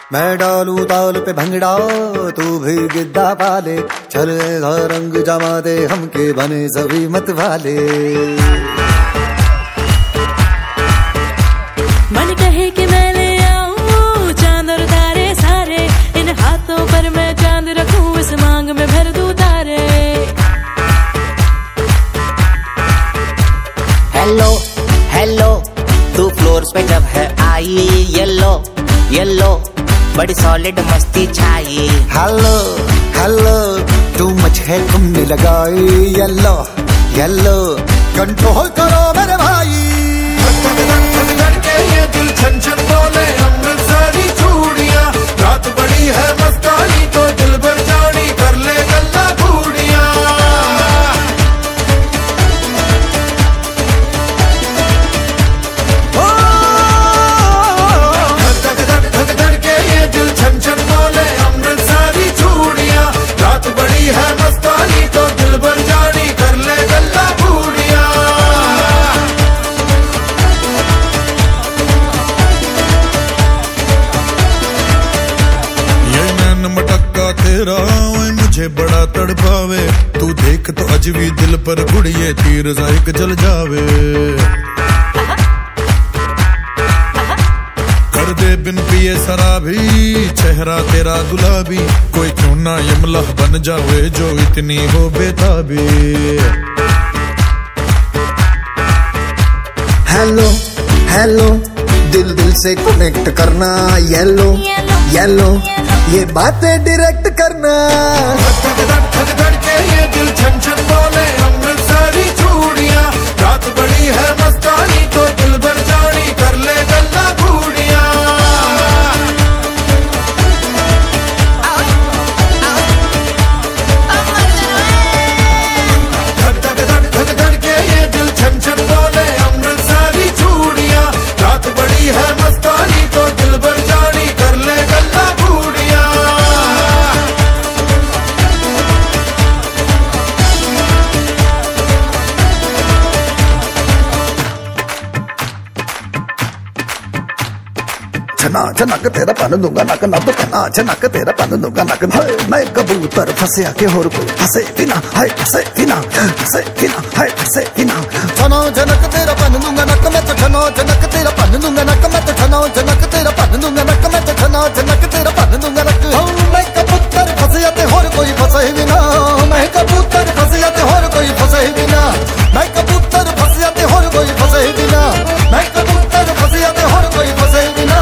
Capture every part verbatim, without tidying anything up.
मैं डालू ताल पे भंगड़ा तू भी गिद्दा पाले, चलेगा रंग जमा दे हमके बने सभी मत वाले। मन कहे कि मैं ले आऊं चांद और तारे सारे, इन हाथों पर मैं चांद रखूं, इस मांग में भर दूं तारे। हेलो हेलो तू फ्लोर्स पे जब है आई, येलो येलो बड़ी सॉलिड मस्ती छाई। हेलो हेलो तू मच है तुमने लगाई, येलो येलो कंट्रोल करो मेरे भाई। ये दिल छन छन बोले अमृतसरी चूड़ियां, रात बड़ी है मस्तानी तो दिल भर जानी कर ले गल्ला घूड़ियां। धक धक धक धक के ये दिल छन छन बोले अमृतसरी चूड़ियां, रात बड़ी है मस्तानी तो दिल भर जानी कर ले गल्ला घूड़ियां। मटक्का तेरा मुझे बड़ा तड़पावे, तू देख तो अजवी दिल पर गुड़िए तीर जायक जल जावे। कर दे बिन पिए शराबी चेहरा तेरा गुलाबी, कोई क्यों ना यमला बन जावे जो इतनी हो बेताबी। हेलो हेलो दिल दिल से कनेक्ट करना, येलो येलो ये बातें डायरेक्ट करना। धक धक धक धक के ये दिल छन छन बोले अमृतसरी चूड़ियां, रात बड़ी है मस्तानी तो दिल भर जानी कर ले गल्ला घूड़ियां। धक धक धक धक धक के ये दिल छन छन बोले अमृतसरी चूड़ियां, रात बड़ी है मस्तानी तो दिल भर जानी कर ले गल्ला घूड़ियां। छना छनक तेरा पन दूंगा नक नब, छना छनक तेरा पन दूंगा नक। हाय मैं कबूतर फंसे आके होर कोई फंसे बिना, हाय फंसे बिना फंसे बिना हाय फंसे बिना। छनो छनक तेरा पन दूंगा नक, मैं तो छनो छनक तेरा पन दूंगा नक, मैं तो छनो छनक तेरा पन दूंगा नक, मैं तो छनो छनक तेरा पन दूंगा नक। मैं कबूतर फंसे आते होर कोई फंसे बिना, मैं कबूतर फंसे आते होर कोई फंसे बिना, मैं कबूतर फंसे आते होर कोई फंसे बिना, मैं कबूतर फंसे आते होर कोई फंसे बिना।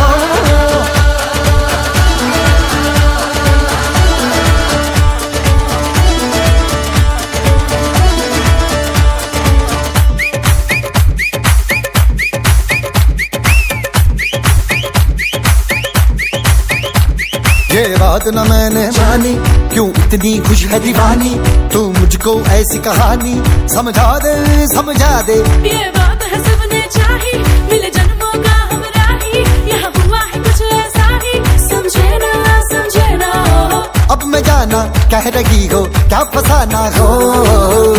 ये बात न मैंने मानी, क्यों इतनी खुश है दीवानी, तू मुझको ऐसी कहानी समझा दे समझा दे। ये बात है सबने चाही, मिले जन्मों का हमरा ही, यहाँ हुआ है कुछ ऐसा ही, समझे ना समझे ना। अब मैं जाना कह रही हो क्या फसाना हो।